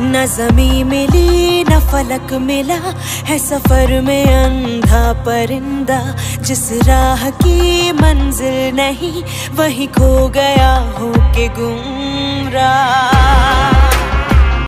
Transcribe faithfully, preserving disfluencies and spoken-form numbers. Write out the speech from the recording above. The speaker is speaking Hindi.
न ज़मीं मिली न फलक मिला है सफर में अंधा परिंदा। जिस राह की मंजिल नहीं वही खो गया हो के गुमराह।